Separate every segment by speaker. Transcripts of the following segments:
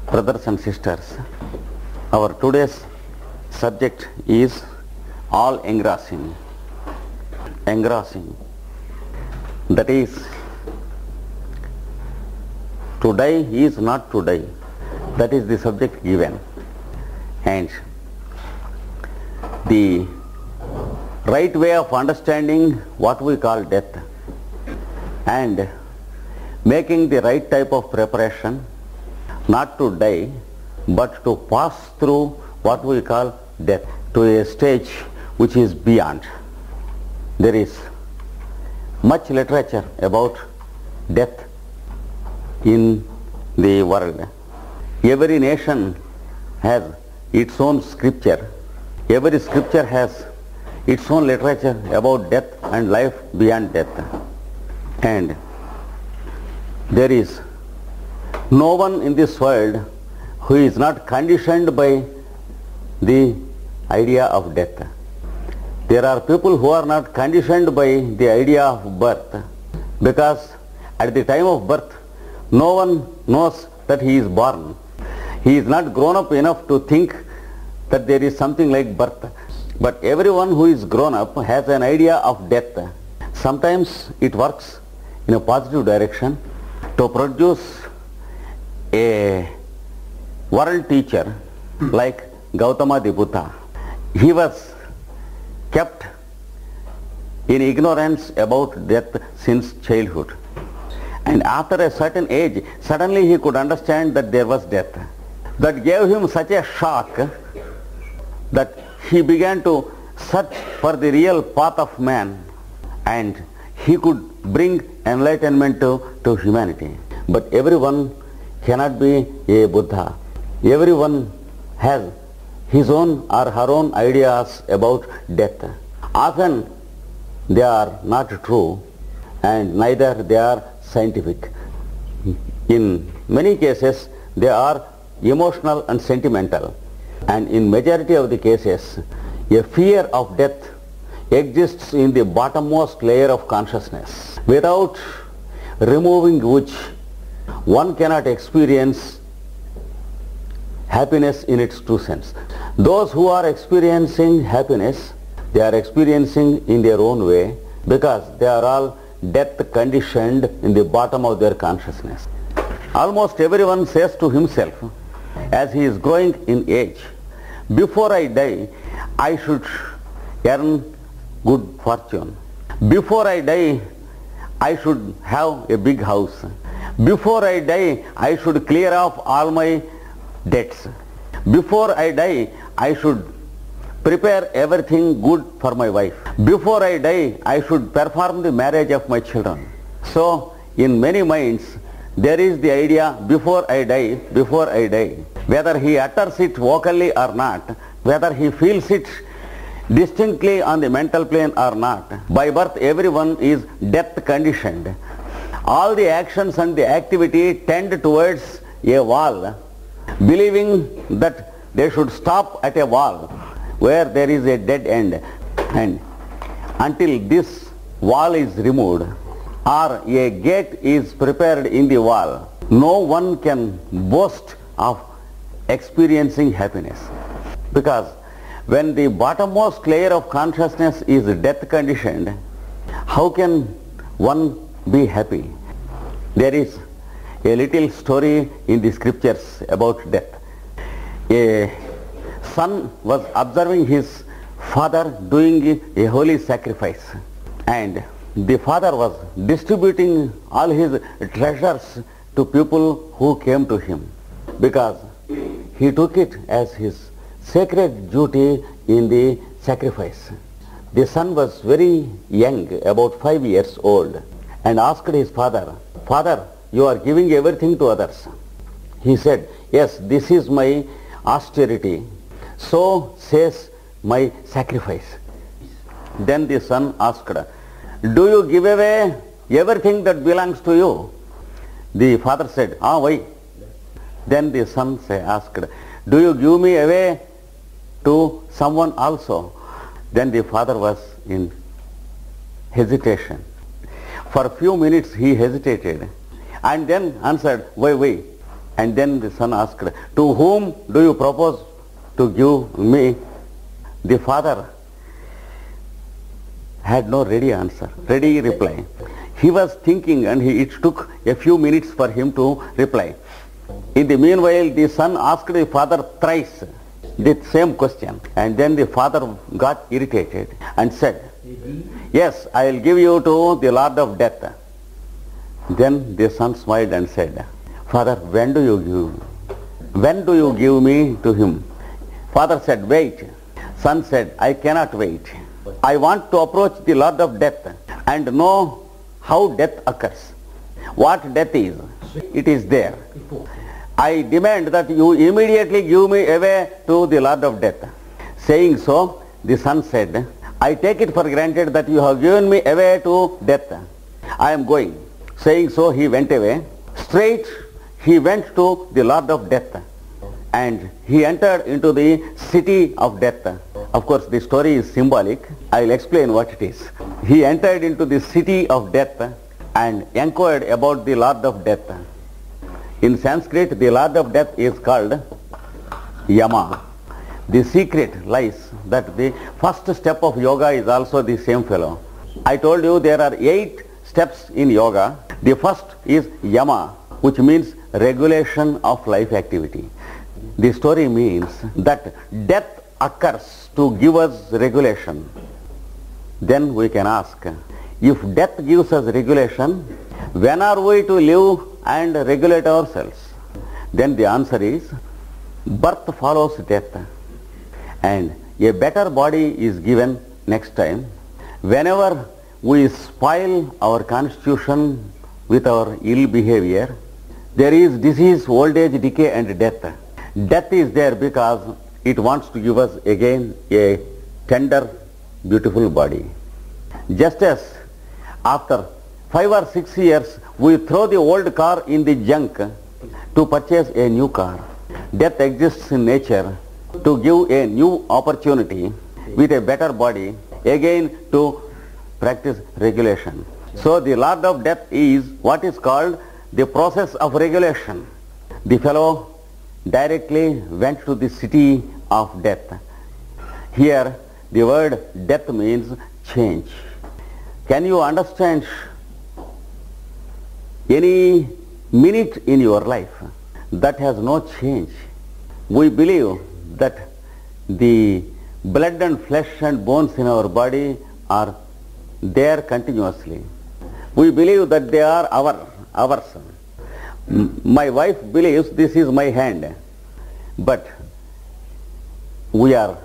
Speaker 1: Brothers and sisters, our today's subject is all engrossing. Engrossing. That is, to die is not to die. That is the subject given. And the right way of understanding what we call death and making the right type of preparation, not to die, but to pass through what we call death to a stage which is beyond. There is much literature about death in the world. Every nation has its own scripture. Every scripture has its own literature about death and life beyond death. And there is no one in this world who is not conditioned by the idea of death. There are people who are not conditioned by the idea of birth, because at the time of birth no one knows that he is born. He is not grown up enough to think that there is something like birth. But everyone who is grown up has an idea of death. Sometimes it works in a positive direction to produce a world teacher like Gautama the Buddha. He was kept in ignorance about death since childhood. And after a certain age, suddenly he could understand that there was death. That gave him such a shock that he began to search for the real path of man, and he could bring enlightenment to humanity. But everyone cannot be a Buddha. Everyone has his own or her own ideas about death. Often they are not true, and neither they are scientific. In many cases they are emotional and sentimental, and in majority of the cases a fear of death exists in the bottommost layer of consciousness, without removing which one cannot experience happiness in its true sense. Those who are experiencing happiness, they are experiencing in their own way, because they are all death conditioned in the bottom of their consciousness. Almost everyone says to himself, as he is growing in age, before I die, I should earn good fortune. Before I die, I should have a big house. Before I die, I should clear off all my debts. Before I die, I should prepare everything good for my wife. Before I die, I should perform the marriage of my children. So, in many minds, there is the idea, before I die, before I die. Whether he utters it vocally or not, whether he feels it distinctly on the mental plane or not, by birth everyone is death conditioned. All the actions and the activity tend towards a wall, believing that they should stop at a wall where there is a dead end. And until this wall is removed or a gate is prepared in the wall, no one can boast of experiencing happiness. Because when the bottommost layer of consciousness is death conditioned, how can one be happy? There is a little story in the scriptures about death. A son was observing his father doing a holy sacrifice, and the father was distributing all his treasures to people who came to him, because he took it as his sacred duty in the sacrifice. The son was very young, about 5 years old, and asked his father, "Father, you are giving everything to others." He said, "Yes, this is my austerity. So says my sacrifice." Then the son asked, "Do you give away everything that belongs to you?" The father said, "Why?" Then the son asked, "Do you give me away to someone also?" Then the father was in hesitation. For a few minutes he hesitated and then answered, "Why? And then the son asked, to whom do you propose to give me? The father had no ready answer, ready reply. He was thinking, and it took a few minutes for him to reply. In the meanwhile, the son asked the father thrice the same question, and then the father got irritated and said, yes, I will give you to the Lord of Death. Then the son smiled and said, Father, when do you give me to him? Father said, wait. Son said, I cannot wait. I want to approach the Lord of Death and know how death occurs. What death is. It is there. I demand that you immediately give me away to the Lord of Death. Saying so, the son said, I take it for granted that you have given me away to death. I am going. Saying so, he went away. Straight he went to the Lord of Death, and he entered into the city of death. Of course, the story is symbolic. I will explain what it is. He entered into the city of death and inquired about the Lord of Death. In Sanskrit, the Lord of Death is called Yama. The secret lies that the first step of yoga is also the same fellow. I told you there are 8 steps in yoga. The first is Yama, which means regulation of life activity. The story means that death occurs to give us regulation. Then we can ask, if death gives us regulation, when are we to live and regulate ourselves? Then the answer is, birth follows death, and a better body is given next time. Whenever we spoil our constitution with our ill behavior, there is disease, old age, decay and death. Death is there because it wants to give us again a tender, beautiful body. Just as after 5 or 6 years we throw the old car in the junk to purchase a new car, death exists in nature to give a new opportunity with a better body again to practice regulation. So the Lord of Death is what is called the process of regulation. The fellow directly went to the city of death. Here the word death means change. Can you understand any minute in your life that has no change? We believe that the blood and flesh and bones in our body are there continuously. We believe that they are ours. My wife believes this is my hand, but we are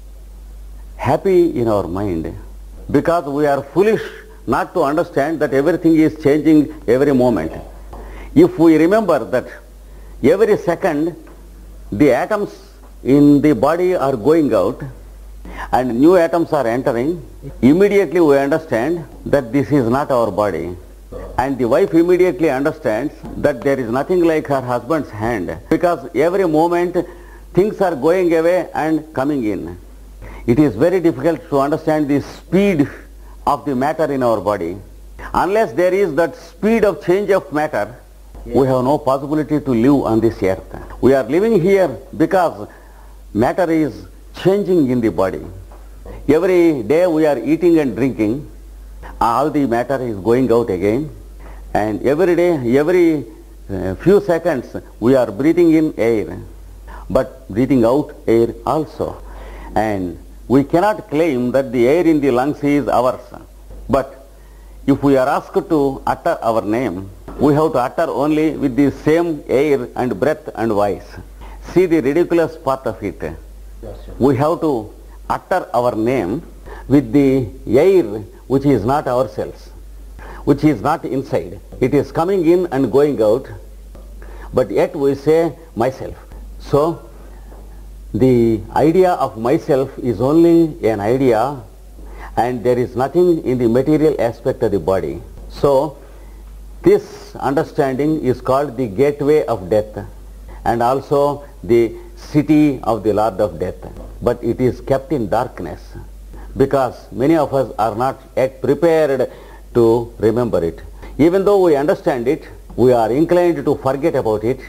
Speaker 1: happy in our mind because we are foolish not to understand that everything is changing every moment. If we remember that every second the atoms in the body are going out and new atoms are entering, immediately we understand that this is not our body. And the wife immediately understands that there is nothing like her husband's hand, because every moment things are going away and coming in. It is very difficult to understand the speed of the matter in our body. Unless there is that speed of change of matter, we have no possibility to live on this earth. We are living here because matter is changing in the body. Every day we are eating and drinking, all the matter is going out again, and every day, every few seconds we are breathing in air, but breathing out air also. And we cannot claim that the air in the lungs is ours. But if we are asked to utter our name, we have to utter only with the same air and breath and voice. See the ridiculous part of it. We have to utter our name with the air which is not ourselves, which is not inside. It is coming in and going out, but yet we say myself. So the idea of myself is only an idea, and there is nothing in the material aspect of the body. So this understanding is called the gateway of death, and also the city of the Lord of Death. But it is kept in darkness because many of us are not yet prepared to remember it. Even though we understand it, we are inclined to forget about it,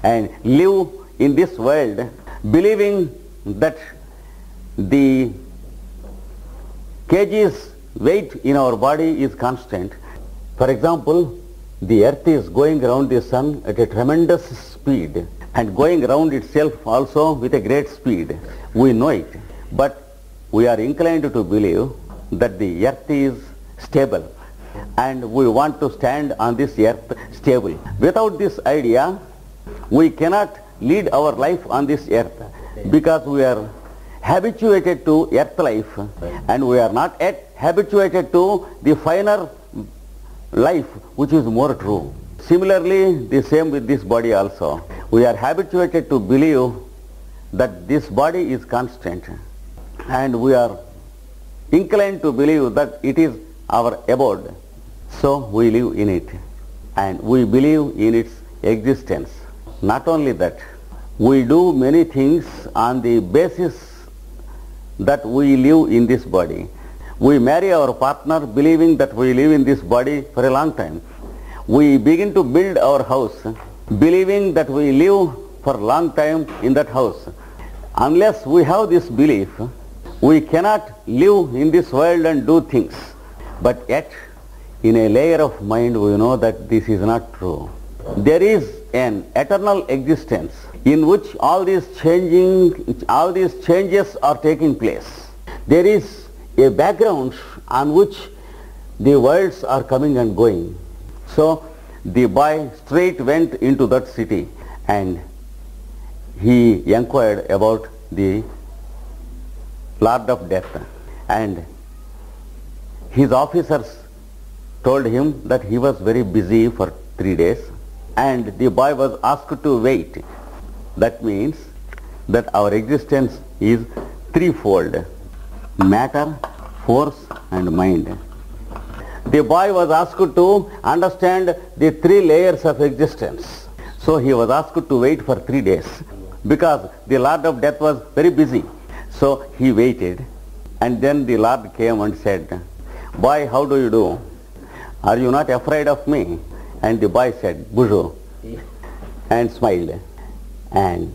Speaker 1: and live in this world believing that the kgs weight in our body is constant. For example, the earth is going around the sun at a tremendous speed and going around itself also with a great speed. We know it, but we are inclined to believe that the earth is stable and we want to stand on this earth stable. Without this idea, we cannot lead our life on this earth because we are habituated to earth life and we are not yet habituated to the finer life which is more true. Similarly, the same with this body also. We are habituated to believe that this body is constant and we are inclined to believe that it is our abode. So we live in it and we believe in its existence. Not only that, we do many things on the basis that we live in this body. We marry our partner believing that we live in this body for a long time. We begin to build our house believing that we live for a long time in that house. Unless we have this belief, we cannot live in this world and do things. But yet, in a layer of mind, we know that this is not true. There is an eternal existence in which all these changes are taking place. There is a background on which the worlds are coming and going. So the boy straight went into that city and he inquired about the Lord of Death, and his officers told him that he was very busy for 3 days and the boy was asked to wait. That means that our existence is threefold: matter, force and mind. The boy was asked to understand the 3 layers of existence. So he was asked to wait for 3 days because the Lord of Death was very busy. So he waited, and then the Lord came and said, "Boy, how do you do? Are you not afraid of me?" And the boy said, "Bujo," and smiled. And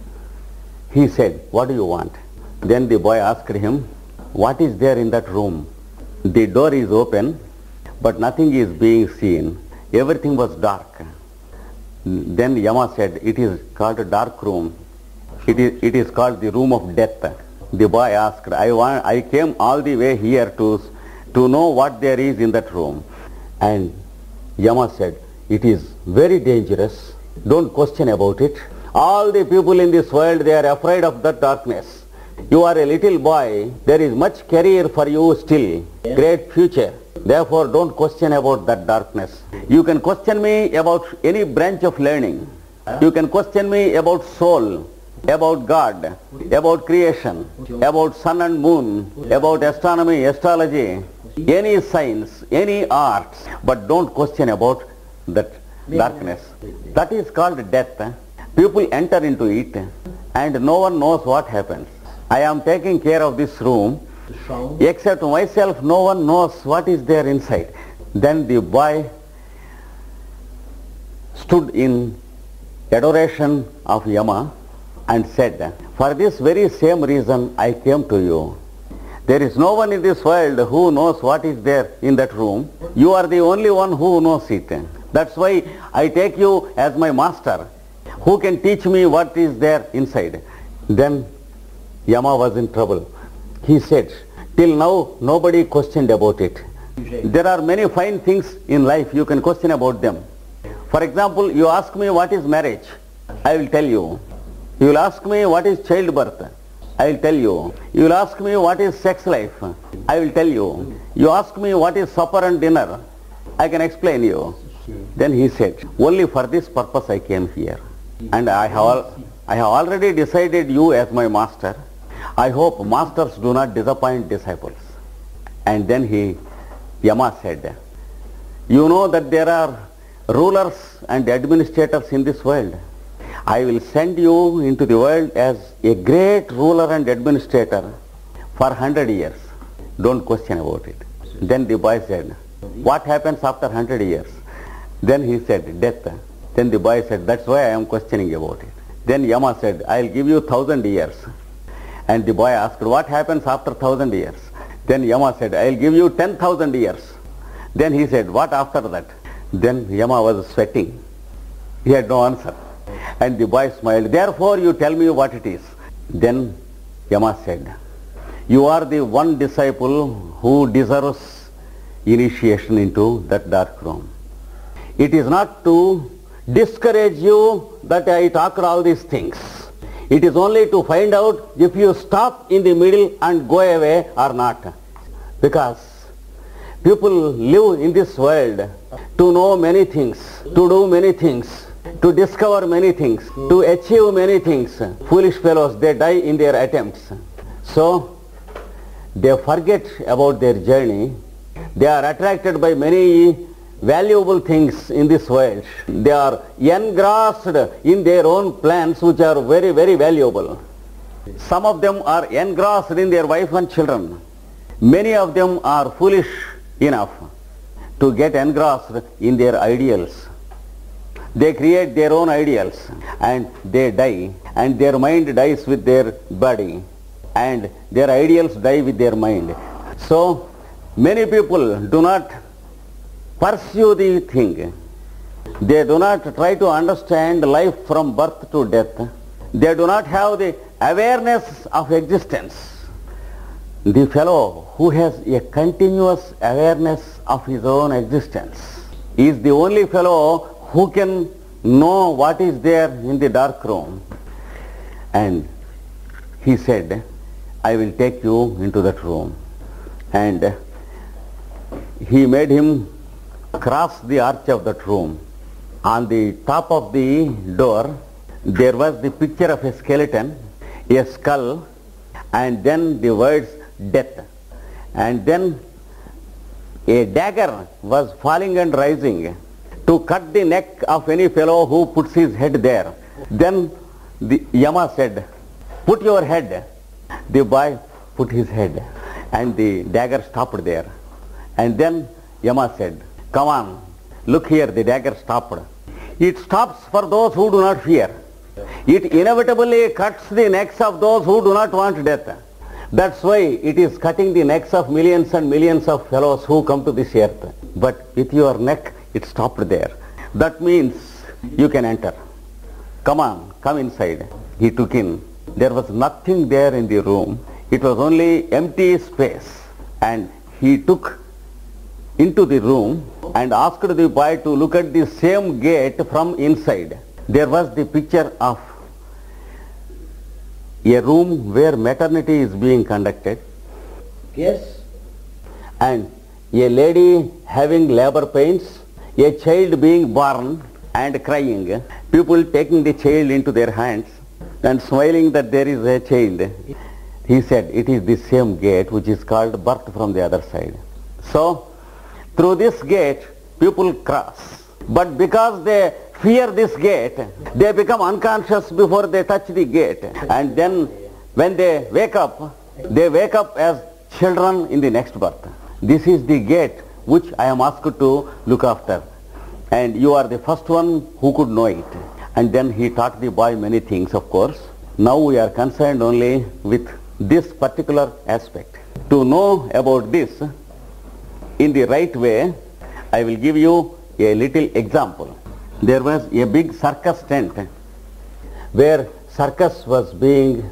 Speaker 1: he said, "What do you want?" Then the boy asked him, "What is there in that room?" The door is open, but nothing is being seen. Everything was dark. Then Yama said, "It is called a dark room. It is called the room of death." The boy asked, I came all the way here to know what there is in that room." And Yama said, "It is very dangerous. Don't question about it. All the people in this world, they are afraid of that darkness. You are a little boy. There is much career for you still. Great future. Therefore, don't question about that darkness. You can question me about any branch of learning. You can question me about soul, about God, about creation, about sun and moon, about astronomy, astrology, any science, any arts, but don't question about that darkness. That is called death. People enter into it and no one knows what happens. I am taking care of this room. Except myself, no one knows what is there inside." Then the boy stood in adoration of Yama and said, "For this very same reason I came to you. There is no one in this world who knows what is there in that room. You are the only one who knows it. That's why I take you as my master, who can teach me what is there inside." Then Yama was in trouble. He said, "Till now nobody questioned about it. There are many fine things in life, you can question about them. For example, you ask me what is marriage, I will tell you. You will ask me what is childbirth, I will tell you. You will ask me what is sex life, I will tell you. You ask me what is supper and dinner, I can explain you." Then he said, "Only for this purpose I came here, and I have already decided you as my master. I hope masters do not disappoint disciples." And then Yama said, "You know that there are rulers and administrators in this world. I will send you into the world as a great ruler and administrator for 100 years. Don't question about it." Then the boy said, "What happens after 100 years?" Then he said, "Death." Then the boy said, that's why I am questioning about it. Then Yama said, I'll give you 1,000 years. And the boy asked, what happens after 1,000 years? Then Yama said, I'll give you 10,000 years. Then he said, what after that? Then Yama was sweating. He had no answer. And the boy smiled, therefore you tell me what it is. Then Yama said, you are the one disciple who deserves initiation into that dark room. It is not to discourage you that I talked all these things. It is only to find out if you stop in the middle and go away or not. Because people live in this world to know many things, to do many things, to discover many things, to achieve many things. Foolish fellows, they die in their attempts. So they forget about their journey. They are attracted by many valuable things in this world. They are engrossed in their own plans, which are very, very valuable. Some of them are engrossed in their wife and children. Many of them are foolish enough to get engrossed in their ideals. They create their own ideals and they die, and their mind dies with their body, and their ideals die with their mind. So many people do not pursue the thing. They do not try to understand life from birth to death. They do not have the awareness of existence. The fellow who has a continuous awareness of his own existence is the only fellow who can know what is there in the dark room. And he said, I will take you into that room. And he made him cross the arch of that room. On the top of the door there was the picture of a skeleton, a skull, and then the words death. And then a dagger was falling and rising to cut the neck of any fellow who puts his head there. Then the Yama said, put your head. The boy put his head and the dagger stopped there. And then Yama said, come on, look here, the dagger stopped. It stops for those who do not fear. It inevitably cuts the necks of those who do not want death. That's why it is cutting the necks of millions and millions of fellows who come to this earth. But with your neck, it stopped there. That means you can enter. Come on, come inside. He took in. There was nothing there in the room. It was only empty space. And he took into the room and asked the boy to look at the same gate from inside. There was the picture of a room where maternity is being conducted.
Speaker 2: Yes.
Speaker 1: And a lady having labor pains, a child being born and crying, people taking the child into their hands and smiling that there is a child. He said it is the same gate which is called birth from the other side. So through this gate people cross, but because they fear this gate, they become unconscious before they touch the gate, and then when they wake up as children in the next birth. This is the gate which I am asked to look after, and you are the first one who could know it. And then he taught the boy many things, of course. Now we are concerned only with this particular aspect. To know about this in the right way, I will give you a little example. There was a big circus tent where circus was being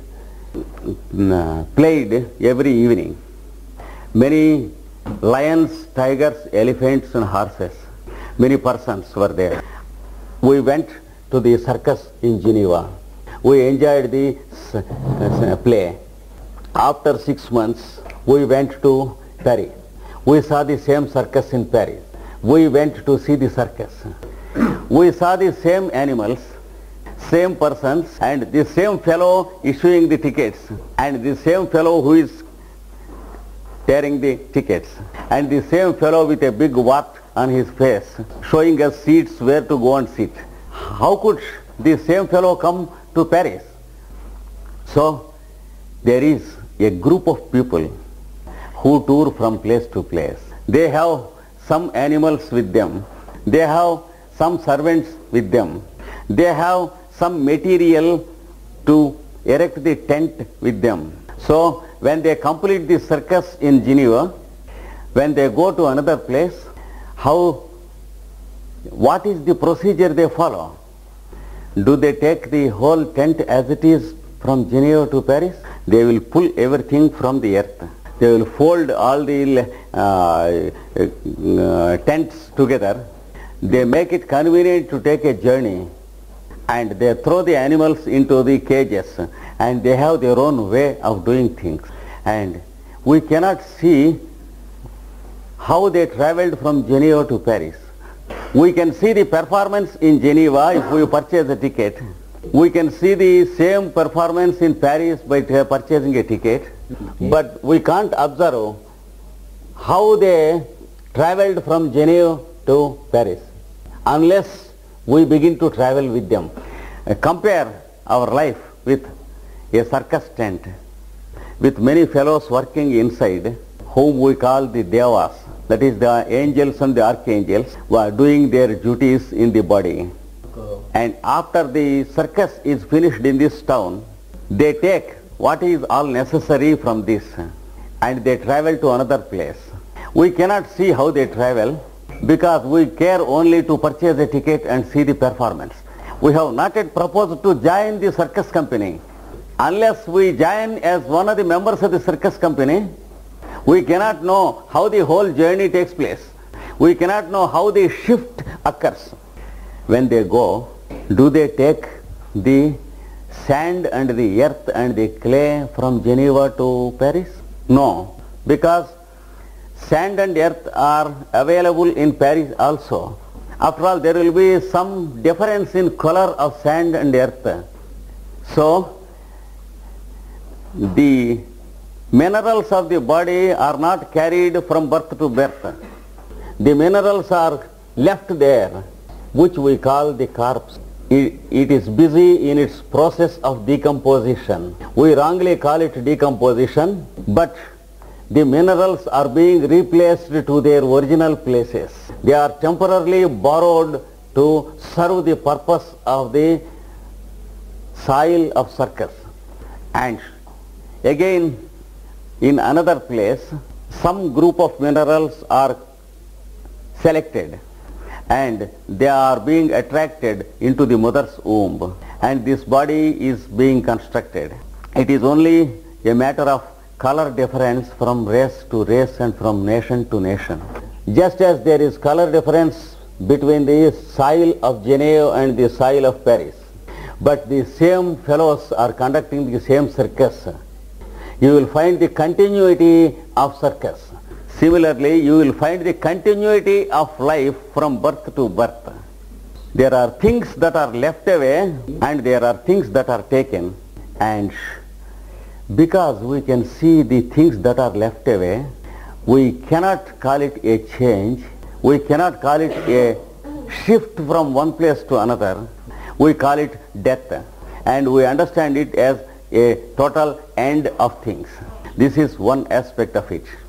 Speaker 1: played every evening. Many lions, tigers, elephants and horses, many persons were there. We went to the circus in Geneva. We enjoyed the play. After 6 months, we went to Paris. We saw the same circus in Paris. We went to see the circus. We saw the same animals, same persons, and the same fellow issuing the tickets, and the same fellow who is tearing the tickets, and the same fellow with a big wart on his face, showing us seats where to go and sit. How could the same fellow come to Paris? So there is a group of people who tour from place to place. They have some animals with them. They have some servants with them. They have some material to erect the tent with them. So when they complete the circus in Geneva, when they go to another place, what is the procedure they follow? Do they take the whole tent as it is from Geneva to Paris? They will pull everything from the earth. They will fold all the tents together. They make it convenient to take a journey, and they throw the animals into the cages, and they have their own way of doing things. And we cannot see how they traveled from Geneva to Paris. We can see the performance in Geneva if we purchase a ticket. We can see the same performance in Paris by purchasing a ticket, but we can't observe how they traveled from Geneva to Paris unless we begin to travel with them. Compare our life with a circus tent with many fellows working inside, whom we call the Devas, that is the angels and the archangels, who are doing their duties in the body. And after the circus is finished in this town, they take what is all necessary from this and they travel to another place. We cannot see how they travel because we care only to purchase a ticket and see the performance. We have not yet proposed to join the circus company. Unless we join as one of the members of the circus company, we cannot know how the whole journey takes place. We cannot know how the shift occurs. When they go, do they take the sand and the earth and the clay from Geneva to Paris? No, because sand and earth are available in Paris also. After all, there will be some difference in color of sand and earth. So, the minerals of the body are not carried from birth to birth. The minerals are left there, which we call the corpse. It is busy in its process of decomposition. We wrongly call it decomposition, but the minerals are being replaced to their original places. They are temporarily borrowed to serve the purpose of the soil of circus. And again, in another place, some group of minerals are selected and they are being attracted into the mother's womb, and this body is being constructed. It is only a matter of color difference from race to race and from nation to nation. Just as there is color difference between the soil of Geneva and the soil of Paris, but the same fellows are conducting the same circus, you will find the continuity of circus. Similarly, you will find the continuity of life from birth to birth. There are things that are left away and there are things that are taken, and because we can see the things that are left away, we cannot call it a change, we cannot call it a shift from one place to another, we call it death, and we understand it as a total end of things. This is one aspect of it.